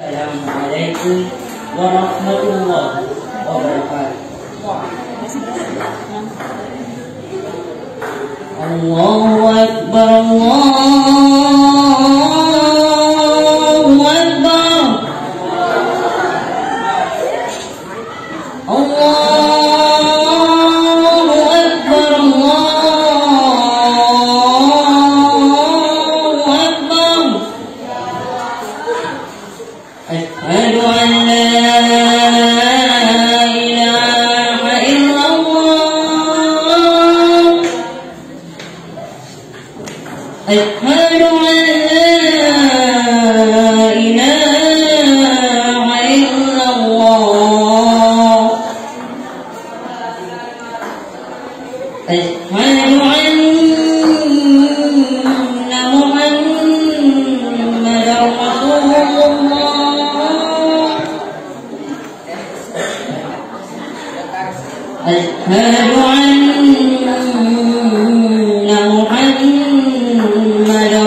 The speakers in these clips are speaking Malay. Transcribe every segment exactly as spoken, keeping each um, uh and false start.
Assalamualaikum warahmatullahi wabarakatuh. Allahu Akbar, Allahu Akbar, Allahu Akbar, Allahu Akbar. Asyhadu an la ilaha illallah, asyhadu an la ilaha illallah, asyhadu anna Muhammadar Rasulullah, asyhadu anna Muhammadar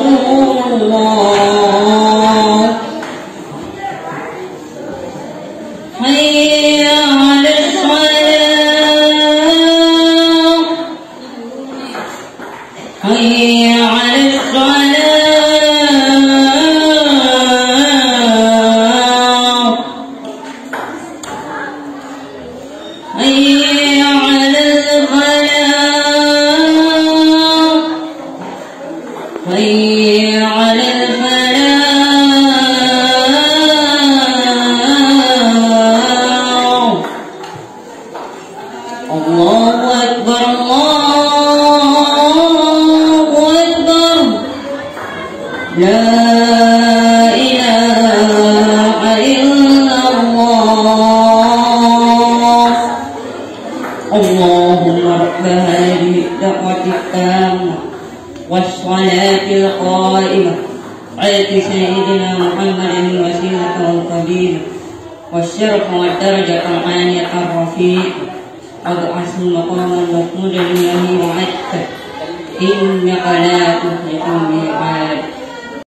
Rasulullah. Hayya 'alas shalah, hayya 'alas shalah, hayya 'alal falah, hayya 'alal falah. Allahu Akbar, Allahu Akbar. La ilaha illallah. اللهم رب هذه الدعوة التامة والصلاة القائمة على سيدنا محمد الوسيلة والفضيلة والشرف والدرجة العالية الرفيقة وابعث المقام المحمود الذي وعدته إنك لا تخلف الميعاد.